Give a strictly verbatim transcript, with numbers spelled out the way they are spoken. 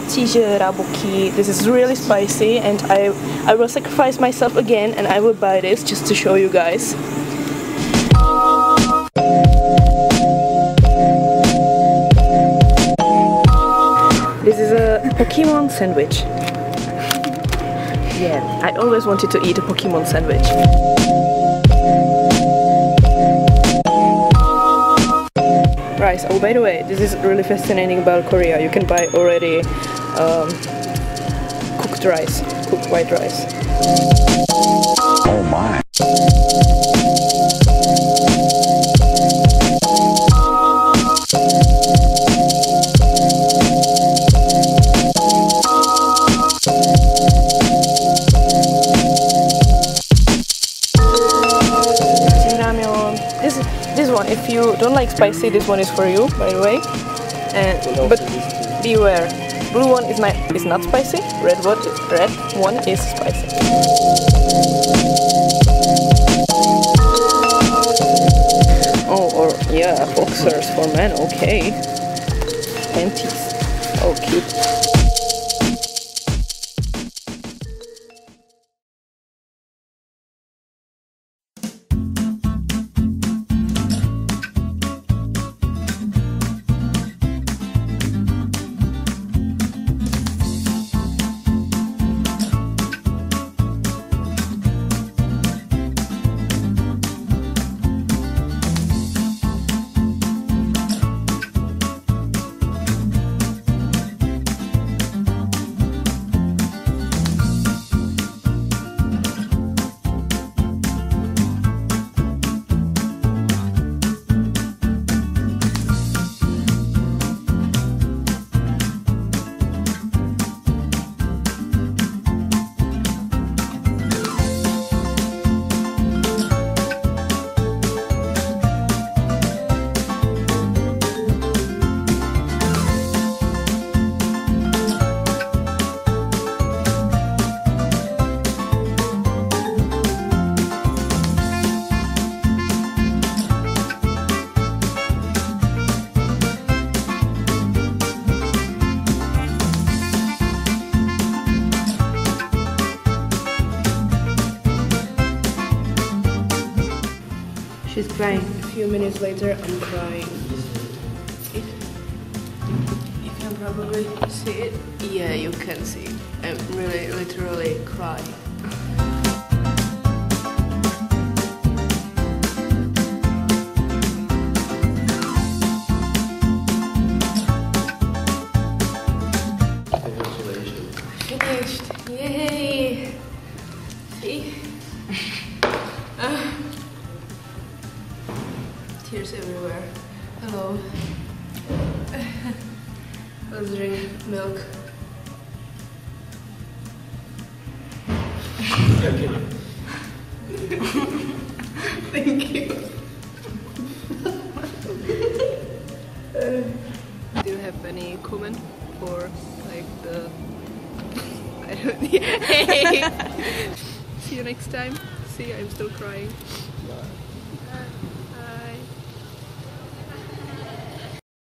raboki. This is really spicy, and I I will sacrifice myself again, and I will buy this just to show you guys. This is a Pokemon sandwich. Yeah, I always wanted to eat a Pokemon sandwich. Rice. Oh, by the way, this is really fascinating about Korea. You can buy already um, cooked rice, cooked white rice. Oh my. This, this one, if you don't like spicy, this one is for you, by the way. And, but beware, blue one is not, is not spicy, red one, red one is spicy. Oh, or yeah, boxers for men, okay. Panties, oh cute. She's crying. A few minutes later, I'm crying. If you can probably see it. Yeah, you can see. I'm really, literally crying. Congratulations. Finished. Yay! See? uh. Tears everywhere. Hello. Let's drink milk. Thank you. uh, do you have any comment for like the? I don't. Hey. See you next time. See, I'm still crying.